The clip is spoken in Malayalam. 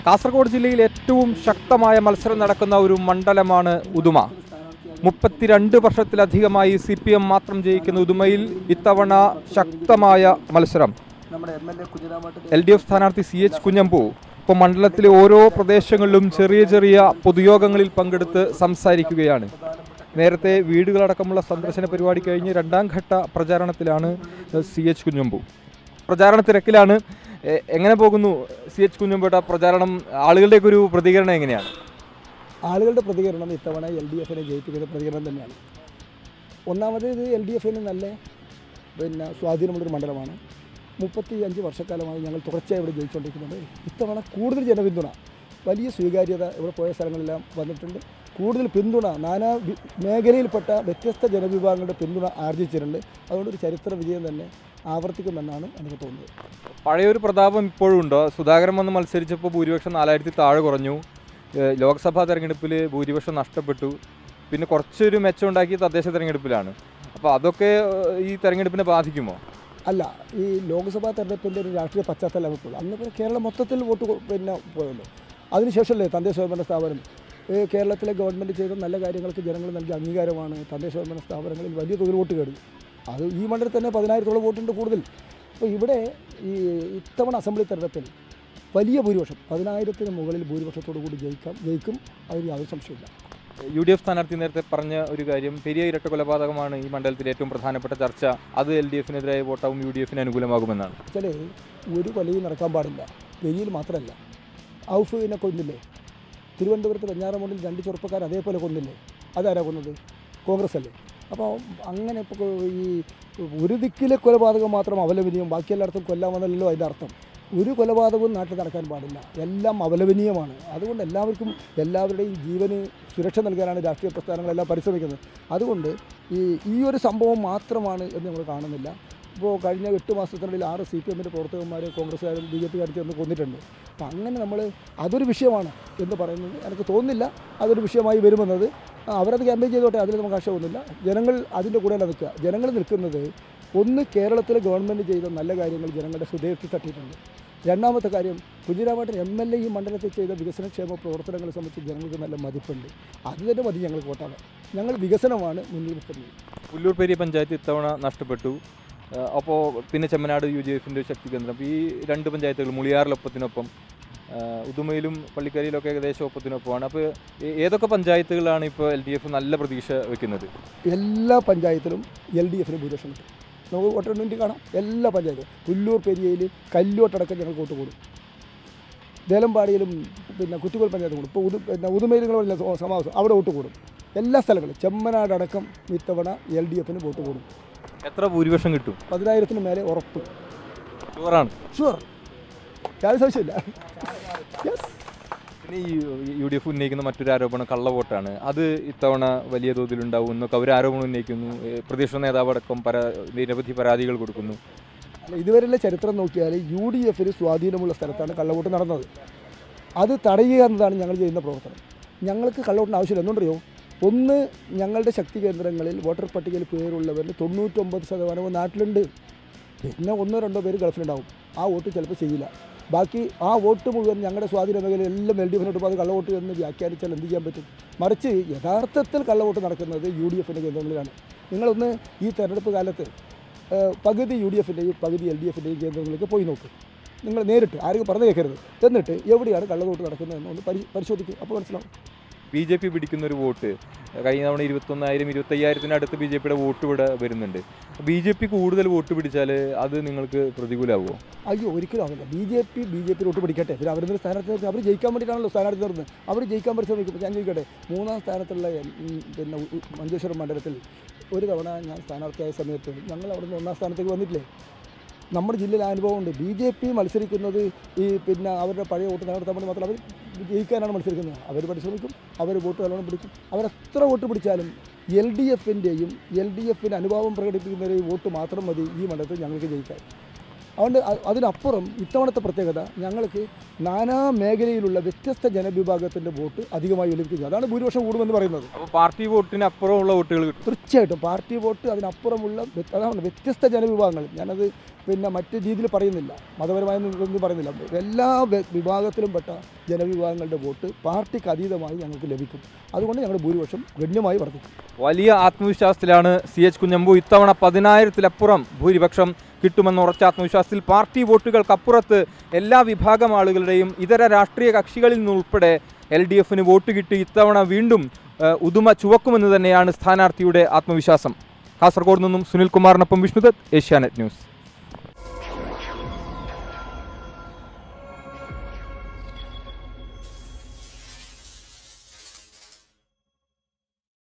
കാസർഗോഡ് ജില്ലയിൽ ഏറ്റവും ശക്തമായ മത്സരം നടക്കുന്ന ഒരു മണ്ഡലമാണ് ഉദുമ. 32 വർഷത്തിലധികമായി CPM മാത്രം ജയിക്കുന്ന ഉദുമയിൽ ഇത്തവണ ശക്തമായ മത്സരം. LDF സ്ഥാനാർത്ഥി CH കുഞ്ഞമ്പു ഇപ്പോൾ മണ്ഡലത്തിലെ ഓരോ പ്രദേശങ്ങളിലും ചെറിയ ചെറിയ പൊതുയോഗങ്ങളിൽ പങ്കെടുത്ത് സംസാരിക്കുകയാണ്. നേരത്തെ വീടുകളടക്കമുള്ള സന്ദർശന പരിപാടി കഴിഞ്ഞ് രണ്ടാം ഘട്ട പ്രചാരണത്തിലാണ് CH കുഞ്ഞമ്പു. പ്രചാരണ തിരക്കിലാണ്. എങ്ങനെ പോകുന്നു CH കുഞ്ഞമ്പുട്ട പ്രചാരണം? ആളുകളുടെയൊക്കെ ഒരു പ്രതികരണം എങ്ങനെയാണ്? ആളുകളുടെ പ്രതികരണം ഇത്തവണ LDFനെ ജയിപ്പിക്കുന്ന പ്രതികരണം തന്നെയാണ്. ഒന്നാമത് ഇത് LDFന് നല്ല സ്വാധീനമുള്ളൊരു മണ്ഡലമാണ്. 35 വർഷക്കാലമായി ഞങ്ങൾ തുടർച്ചയായി ഇവിടെ ജയിച്ചുകൊണ്ടിരിക്കുന്നുണ്ട്. ഇത്തവണ കൂടുതൽ ജനപിന്തുണ, വലിയ സ്വീകാര്യത ഇവിടെ പോയ സ്ഥലങ്ങളെല്ലാം വന്നിട്ടുണ്ട്. കൂടുതൽ പിന്തുണ നാനാ മേഖലയിൽപ്പെട്ട വ്യത്യസ്ത ജനവിഭാഗങ്ങളുടെ പിന്തുണ ആർജിച്ചിട്ടുണ്ട്. അതുകൊണ്ട് ഒരു ചരിത്ര വിജയം തന്നെ ആവർത്തിക്കുമെന്നാണ് എനിക്ക് തോന്നുന്നത്. പഴയൊരു പ്രതാപം ഇപ്പോഴും ഉണ്ടോ? സുധാകരൻ വന്ന് മത്സരിച്ചപ്പോൾ ഭൂരിപക്ഷം 4000 താഴെ കുറഞ്ഞു. ലോക്സഭാ തെരഞ്ഞെടുപ്പിൽ ഭൂരിപക്ഷം നഷ്ടപ്പെട്ടു. പിന്നെ കുറച്ചൊരു മെച്ചമുണ്ടാക്കി തദ്ദേശ തെരഞ്ഞെടുപ്പിലാണ്. അപ്പോൾ അതൊക്കെ ഈ തെരഞ്ഞെടുപ്പിനെ ബാധിക്കുമോ? അല്ല, ഈ ലോക്സഭാ തെരഞ്ഞെടുപ്പിൻ്റെ ഒരു രാഷ്ട്രീയ പശ്ചാത്തലം ഇപ്പോൾ അന്ന് കേരളം മൊത്തത്തിൽ വോട്ട് പോയല്ലോ. അതിനുശേഷമല്ലേ തദ്ദേശ സ്വയംഭരണ സ്ഥാപനം കേരളത്തിലെ ഗവൺമെൻറ് ചെയ്ത നല്ല കാര്യങ്ങൾക്ക് ജനങ്ങൾ നൽകിയ അംഗീകാരമാണ് തദ്ദേശ സ്വയംഭരണ സ്ഥാപനങ്ങളിൽ വലിയ തോതിൽ വോട്ട് കയറി. അത് ഈ മണ്ഡലത്തിൽ തന്നെ 10,000-ഓളം വോട്ടുണ്ട് കൂടുതൽ. അപ്പോൾ ഇവിടെ ഈ ഇത്തവണ അസംബ്ലി തെരഞ്ഞെടുപ്പിൽ വലിയ ഭൂരിപക്ഷം 10,000-ന് മുകളിൽ ഭൂരിപക്ഷത്തോടു കൂടി ജയിക്കും. അതിന് യാതൊരു സംശയമില്ല. UDF സ്ഥാനാർത്ഥി നേരത്തെ പറഞ്ഞ ഒരു കാര്യം, പെരിയ ഇരട്ട കൊലപാതകമാണ് ഈ മണ്ഡലത്തിലെ ഏറ്റവും പ്രധാനപ്പെട്ട ചർച്ച. അത് LDFനെതിരായ വോട്ടാവും UDFന് അനുകൂലമാകുമെന്നാണ്. ചില ഒരു കൊലയും നടക്കാൻ പാടില്ല. പെരിയയിൽ മാത്രമല്ല, ഔഫിനെ കൊന്നില്ലേ? തിരുവനന്തപുരത്ത് വെഞ്ഞാറമൂടിൽ 2 ചെറുപ്പക്കാർ അതേപോലെ കൊന്നില്ലേ? അതാരാ കൊന്നത്? കോൺഗ്രസ് അല്ലേ? അപ്പോൾ അങ്ങനെ ഇപ്പോൾ ഈ ഒരു ദിക്കിലെ കൊലപാതകം മാത്രം അപലപനീയം, ബാക്കി എല്ലായിടത്തും കൊല്ലാമെന്നല്ലോ അതിൻ്റെ അർത്ഥം. ഒരു കൊലപാതകവും നാട്ടിൽ നടക്കാൻ പാടില്ല. എല്ലാം അപലപനീയമാണ്. അതുകൊണ്ട് എല്ലാവരുടെയും ജീവന് സുരക്ഷ നൽകാനാണ് രാഷ്ട്രീയ പ്രസ്ഥാനങ്ങളെല്ലാം പരിശ്രമിക്കുന്നത്. അതുകൊണ്ട് ഈ ഒരു സംഭവം മാത്രമാണ് എന്ന് നമ്മൾ കാണുന്നില്ല. ഇപ്പോൾ കഴിഞ്ഞ 8 മാസത്തിനുള്ളിൽ 6 CPMൻ്റെ പ്രവർത്തകന്മാർ കോൺഗ്രസ്സുകാരും BJPക്കാരും ചേർന്ന് കൊന്നിട്ടുണ്ട്. അപ്പോൾ അങ്ങനെ നമ്മൾ അതൊരു വിഷയമാണ് എന്ന് പറയുന്നത് എനിക്ക് തോന്നുന്നില്ല അതൊരു വിഷയമായി വരുമെന്നത്. അവരത് ക്യാമ്പയിൻ ചെയ്തോട്ടെ, അതിൽ നമുക്ക് ആശയമൊന്നുമില്ല. ജനങ്ങൾ അതിൻ്റെ കൂടെ നിൽക്കുക. ജനങ്ങൾ നിൽക്കുന്നത് ഒന്ന്, കേരളത്തിലെ ഗവൺമെൻറ് ചെയ്ത നല്ല കാര്യങ്ങൾ ജനങ്ങളുടെ ഹൃദയത്തിൽ തട്ടിയിട്ടുണ്ട്. രണ്ടാമത്തെ കാര്യം, കുഞ്ഞിരാമേട്ടൻ MLA ഈ മണ്ഡലത്തിൽ ചെയ്ത വികസനക്ഷേമ പ്രവർത്തനങ്ങളെ സംബന്ധിച്ച് ജനങ്ങൾക്ക് നല്ല മതിപ്പുണ്ട്. അത് തന്നെ മതി ഞങ്ങൾക്ക് വോട്ടാണ്. ഞങ്ങൾ വികസനമാണ് മുന്നിൽ നിൽക്കുന്നത്. പുല്ലൂർ പെരിയ പഞ്ചായത്ത് ഇത്തവണ നഷ്ടപ്പെട്ടു. അപ്പോൾ പിന്നെ ചെമ്മനാട് UDFൻ്റെ ശക്തി കേന്ദ്രം. ഈ 2 പഞ്ചായത്തുകൾ മുളിയാറിലൊപ്പത്തിനൊപ്പം, ഉദുമയിലും പള്ളിക്കരയിലൊക്കെ ഏകദേശം ഒപ്പത്തിനൊപ്പമാണ്. അപ്പോൾ ഏതൊക്കെ പഞ്ചായത്തുകളാണ് ഇപ്പോൾ LDF നല്ല പ്രതീക്ഷ വയ്ക്കുന്നത്? എല്ലാ പഞ്ചായത്തിലും LDFന് ഭൂരിപക്ഷം കിട്ടും. നമുക്ക് വോട്ടെണ്ണി കാണാം. എല്ലാ പഞ്ചായത്തും പുല്ലൂർ പെരിയയിലും കല്ലോട്ടടക്കം ഞങ്ങൾക്ക് വോട്ട് കൂടും. ദേലമ്പാടിയിലും കുറ്റിക്കോൽ പഞ്ചായത്ത് കൂടും. ഇപ്പോൾ ഉദുമയിലും സമാവേശം അവിടെ വോട്ട് കൂടും. എല്ലാ സ്ഥലങ്ങളും ചെമ്മനാടടക്കം ഇത്തവണ LDFന് വോട്ട് കൂടും. എത്ര ഭൂരിപക്ഷം കിട്ടും? 10,000-ന് മേലെ ഉറപ്പ്. ഷുവറാണ്? ഷുവർ, യാതൊരു സംശയമില്ല. യെസ്. പിന്നെ ഈ UDF ഉന്നയിക്കുന്ന മറ്റൊരു ആരോപണം കള്ളവോട്ടാണ്. അത് ഇത്തവണ വലിയ തോതിലുണ്ടാവും എന്നൊക്കെ അവർ ആരോപണം ഉന്നയിക്കുന്നു. പ്രതിപക്ഷ നേതാവടക്കം നിരവധി പരാതികൾ കൊടുക്കുന്നു. അല്ല, ഇതുവരെയുള്ള ചരിത്രം നോക്കിയാൽ UDFന് സ്വാധീനമുള്ള സ്ഥലത്താണ് കള്ളവോട്ട് നടന്നത്. അത് തടയുക എന്നതാണ് ഞങ്ങൾ ചെയ്യുന്ന പ്രവർത്തനം. ഞങ്ങൾക്ക് കള്ളവോട്ടിന് ആവശ്യമില്ല. എന്തുകൊണ്ടറിയോ? ഒന്ന്, ഞങ്ങളുടെ ശക്തി കേന്ദ്രങ്ങളിൽ വോട്ടർ പട്ടികയിൽ പേരുള്ളവരിൽ 99% നാട്ടിലുണ്ട്. പിന്നെ 1-2 പേര് ഗൾഫിലുണ്ടാവും. ആ വോട്ട് ചിലപ്പോൾ ചെയ്യില്ല. ബാക്കി ആ വോട്ട് മുഴുവൻ ഞങ്ങളുടെ സ്വാധീന മേഖലയിൽ എല്ലാം LDFനോട്ട് അത് കള്ളവോട്ട് എന്ന് വ്യാഖ്യാനിച്ചാൽ എന്ത് ചെയ്യാൻ പറ്റും? മറിച്ച് യഥാർത്ഥത്തിൽ കള്ളവോട്ട് നടക്കുന്നത് UDFൻ്റെ കേന്ദ്രങ്ങളിലാണ്. നിങ്ങളൊന്ന് ഈ തെരഞ്ഞെടുപ്പ് കാലത്ത് പകുതി UDFൻ്റെയും പകുതി LDFൻ്റെയും കേന്ദ്രങ്ങളിലേക്ക് പോയി നോക്കും. നിങ്ങൾ നേരിട്ട് ആരെങ്കിലും പറഞ്ഞു കേൾക്കരുത്. എന്നിട്ട് എവിടെയാണ് കള്ളവോട്ട് നടക്കുന്നതെന്ന് ഒന്ന് പരിശോധിക്കും. അപ്പോൾ മനസ്സിലാവും. BJP പിടിക്കുന്നൊരു വോട്ട് കഴിഞ്ഞ തവണ 21,000 25,000-നടുത്ത് BJPയുടെ വോട്ട് ഇവിടെ വരുന്നുണ്ട്. BJP കൂടുതൽ വോട്ട് പിടിച്ചാൽ അത് നിങ്ങൾക്ക് പ്രതികൂലമാവുമോ? അയ്യോ, ഒരിക്കലും ആവില്ല. BJP വോട്ട് പിടിക്കട്ടെ. പിന്നെ അവരുടെ സ്ഥാനാർത്ഥി അവർ ജയിക്കാൻ വേണ്ടിയിട്ടാണല്ലോ സ്ഥാനാർത്ഥി നിർത്തുന്നത്. അവർ ജയിക്കാൻ പരിശ്രമിക്കും. ഞാൻ ചോദിക്കട്ടെ, 3ാം സ്ഥാനത്തുള്ള മഞ്ചേശ്വരം മണ്ഡലത്തിൽ ഒരു തവണ ഞാൻ സ്ഥാനാർത്ഥിയായ സമയത്ത് ഞങ്ങൾ അവിടെ നിന്ന് 1ാം സ്ഥാനത്തേക്ക് വന്നിട്ടില്ലേ? നമ്മുടെ ജില്ലയിൽ അനുഭവമുണ്ട്. BJP മത്സരിക്കുന്നത് അവരുടെ പഴയ വോട്ട് നിലനിർത്താൻ വേണ്ടി മാത്രം. അവർ ജയിക്കാനാണ് മത്സരിക്കുന്നത്. അവർ പരിശ്രമിക്കും, അവർ വോട്ട് നല്ലോണം പിടിക്കും. അവരെത്ര വോട്ട് പിടിച്ചാലും LDFൻ്റെയും LDFന് അനുഭാവം പ്രകടിപ്പിക്കുന്നവരെയും വോട്ട് മാത്രം മതി ഈ മണ്ഡലത്തിൽ ഞങ്ങൾക്ക് ജയിക്കാൻ. അതുകൊണ്ട് അതിനപ്പുറം ഇത്തവണത്തെ പ്രത്യേകത ഞങ്ങൾക്ക് നാനാ മേഖലയിലുള്ള വ്യത്യസ്ത ജനവിഭാഗത്തിൻ്റെ വോട്ട് അധികമായി ലഭിക്കുക. അതാണ് ഭൂരിപക്ഷം കൂടുമെന്ന് പറയുന്നത്. അപ്പോൾ പാർട്ടി വോട്ടിന് അപ്പുറമുള്ള വോട്ടുകൾ കിട്ടും. തീർച്ചയായിട്ടും പാർട്ടി വോട്ട് അതിനപ്പുറമുള്ള അതാണ് വ്യത്യസ്ത ജനവിഭാഗങ്ങൾ. ഞാനത് പിന്നെ മറ്റ് രീതിയിൽ പറയുന്നില്ല, മതപരമായ ഒന്നും പറയുന്നില്ല. എല്ലാ വിഭാഗത്തിലും പെട്ട ജനവിഭാഗങ്ങളുടെ വോട്ട് പാർട്ടിക്ക് അതീതമായി ഞങ്ങൾക്ക് ലഭിക്കും. അതുകൊണ്ട് ഞങ്ങളുടെ ഭൂരിപക്ഷം ഗണ്യമായി വർദ്ധിക്കും. വലിയ ആത്മവിശ്വാസത്തിലാണ് CH കുഞ്ഞമ്പു. ഇത്തവണ 10,000-ലപ്പുറം ഭൂരിപക്ഷം കിട്ടുമെന്ന ഉറച്ച ആത്മവിശ്വാസത്തിൽ പാർട്ടി വോട്ടുകൾക്കപ്പുറത്ത് എല്ലാ വിഭാഗം ആളുകളുടെയും ഇതര രാഷ്ട്രീയ കക്ഷികളിൽ നിന്നുൾപ്പെടെ LDF-ന് വോട്ട് കിട്ടി ഇത്തവണ വീണ്ടും ഉദുമ ചുവക്കുമെന്ന് തന്നെയാണ് സ്ഥാനാർത്ഥിയുടെ ആത്മവിശ്വാസം. കാസർഗോഡ് നിന്നും സുനിൽകുമാറിനൊപ്പം വിഷ്ണുദത്ത്, ഏഷ്യാനെറ്റ് ന്യൂസ്.